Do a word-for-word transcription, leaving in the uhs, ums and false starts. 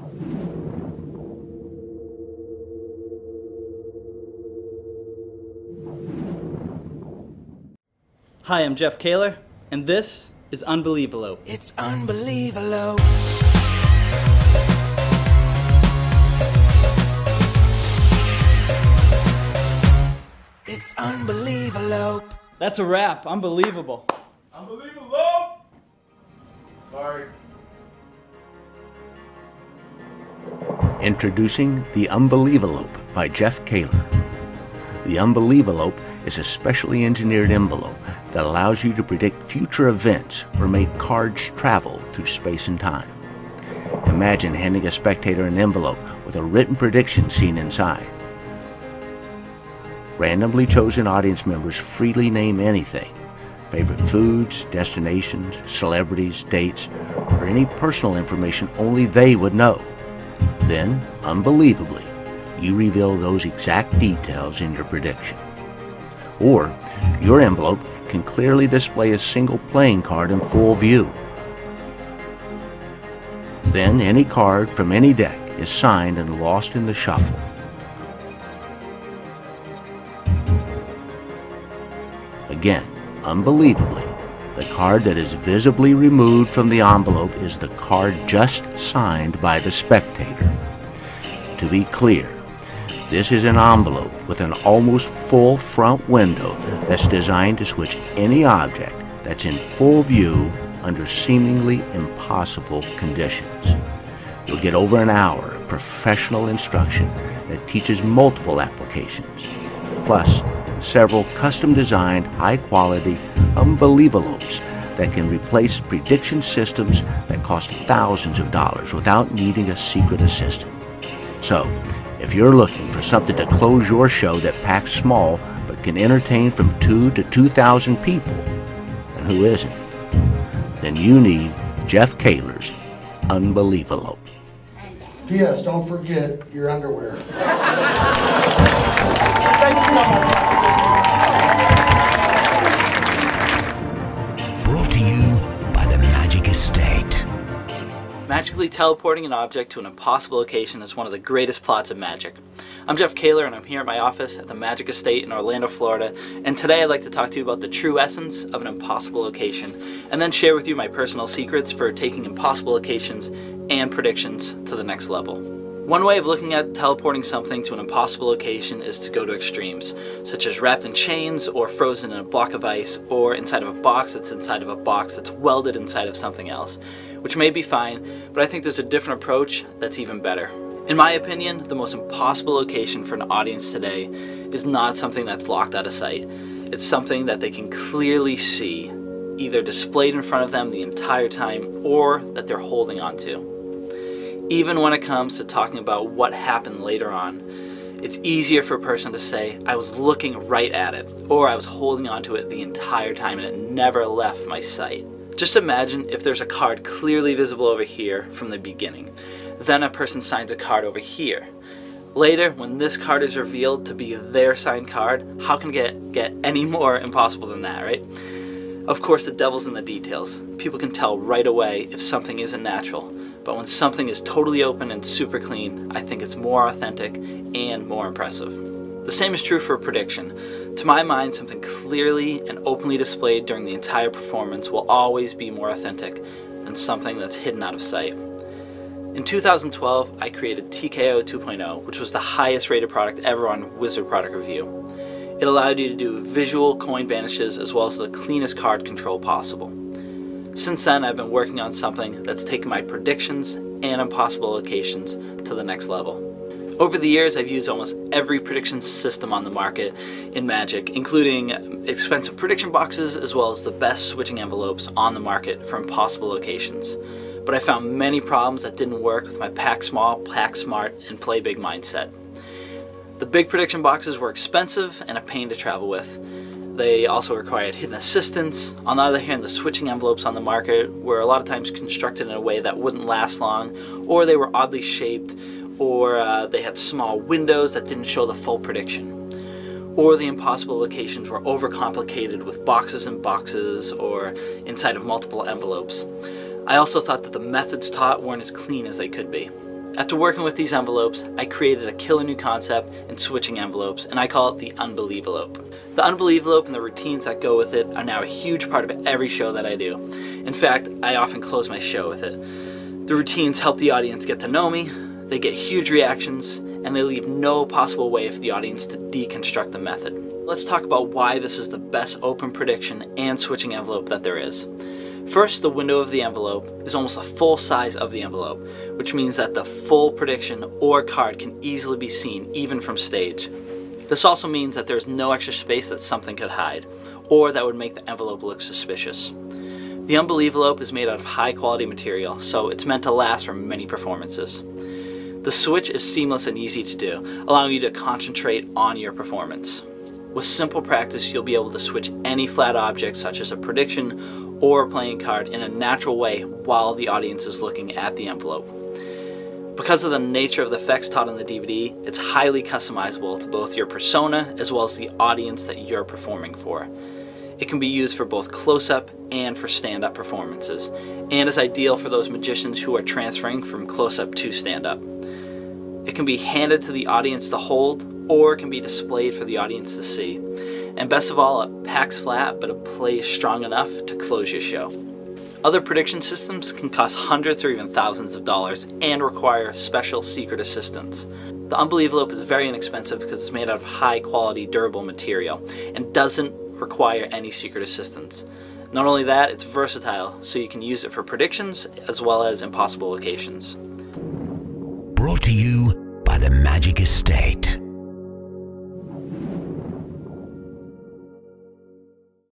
Hi, I'm Jeff Kaler, and this is Unbelievable. It's unbelievable. It's unbelievable. That's a wrap. Unbelievable. Unbelievable! Sorry. Introducing The Unbelievable by Jeff Kaler. The Unbelievable is a specially engineered envelope that allows you to predict future events or make cards travel through space and time. Imagine handing a spectator an envelope with a written prediction seen inside. Randomly chosen audience members freely name anything: favorite foods, destinations, celebrities, dates, or any personal information only they would know. Then, unbelievably, you reveal those exact details in your prediction. Or, your envelope can clearly display a single playing card in full view. Then, any card from any deck is signed and lost in the shuffle. Again, unbelievably, the card that is visibly removed from the envelope is the card just signed by the spectator. To be clear, this is an envelope with an almost full front window that's designed to switch any object that's in full view under seemingly impossible conditions. You'll get over an hour of professional instruction that teaches multiple applications, plus several custom-designed, high-quality unbelievableopes that can replace prediction systems that cost thousands of dollars without needing a secret assistant. So, if you're looking for something to close your show that packs small but can entertain from two to two thousand people, and who isn't, then you need Jeff Kaler's Unbelievable. P S Don't forget your underwear. Brought to you by the Magic Estate. Magically teleporting an object to an impossible location is one of the greatest plots of magic. I'm Jeff Kaler, and I'm here at my office at the Magic Estate in Orlando, Florida, and today I'd like to talk to you about the true essence of an impossible location, and then share with you my personal secrets for taking impossible locations and predictions to the next level. One way of looking at teleporting something to an impossible location is to go to extremes, such as wrapped in chains, or frozen in a block of ice, or inside of a box that's inside of a box that's welded inside of something else, which may be fine, but I think there's a different approach that's even better. In my opinion, the most impossible location for an audience today is not something that's locked out of sight. It's something that they can clearly see, either displayed in front of them the entire time, or that they're holding on to. Even when it comes to talking about what happened later on, it's easier for a person to say, I was looking right at it, or I was holding on to it the entire time and it never left my sight. Just imagine if there's a card clearly visible over here from the beginning. Then a person signs a card over here. Later, when this card is revealed to be their signed card, how can it get, get any more impossible than that, right? Of course, the devil's in the details. People can tell right away if something isn't natural. But when something is totally open and super clean, I think it's more authentic and more impressive. The same is true for a prediction. To my mind, something clearly and openly displayed during the entire performance will always be more authentic than something that's hidden out of sight. In two thousand twelve, I created T K O two point oh, which was the highest rated product ever on Wizard Product Review. It allowed you to do visual coin banishes as well as the cleanest card control possible. Since then, I've been working on something that's taken my predictions and impossible locations to the next level. Over the years, I've used almost every prediction system on the market in Magic, including expensive prediction boxes as well as the best switching envelopes on the market for impossible locations. But I found many problems that didn't work with my pack small, pack smart, and play big mindset. The big prediction boxes were expensive and a pain to travel with. They also required hidden assistance. On the other hand, the switching envelopes on the market were a lot of times constructed in a way that wouldn't last long, or they were oddly shaped, or uh, they had small windows that didn't show the full prediction. Or the impossible locations were overcomplicated with boxes and boxes, or inside of multiple envelopes. I also thought that the methods taught weren't as clean as they could be. After working with these envelopes, I created a killer new concept in switching envelopes, and I call it the Unbelievelope. The Unbelievelope and the routines that go with it are now a huge part of every show that I do. In fact, I often close my show with it. The routines help the audience get to know me, they get huge reactions, and they leave no possible way for the audience to deconstruct the method. Let's talk about why this is the best open prediction and switching envelope that there is. First, the window of the envelope is almost a full size of the envelope, which means that the full prediction or card can easily be seen even from stage. This also means that there's no extra space that something could hide, or that would make the envelope look suspicious. The Unbelievelope is made out of high quality material, so it's meant to last for many performances. The switch is seamless and easy to do, allowing you to concentrate on your performance. With simple practice, you'll be able to switch any flat object, such as a prediction or a playing card, in a natural way while the audience is looking at the envelope. Because of the nature of the effects taught in the D V D, it's highly customizable to both your persona as well as the audience that you're performing for. It can be used for both close-up and for stand-up performances, and is ideal for those magicians who are transferring from close-up to stand-up. It can be handed to the audience to hold, or it can be displayed for the audience to see. And best of all, it packs flat, but it plays strong enough to close your show. Other prediction systems can cost hundreds or even thousands of dollars and require special secret assistance. The Unbelievelope is very inexpensive because it's made out of high quality durable material and doesn't require any secret assistance. Not only that, it's versatile, so you can use it for predictions as well as impossible locations. Brought to you by the Magic Estate.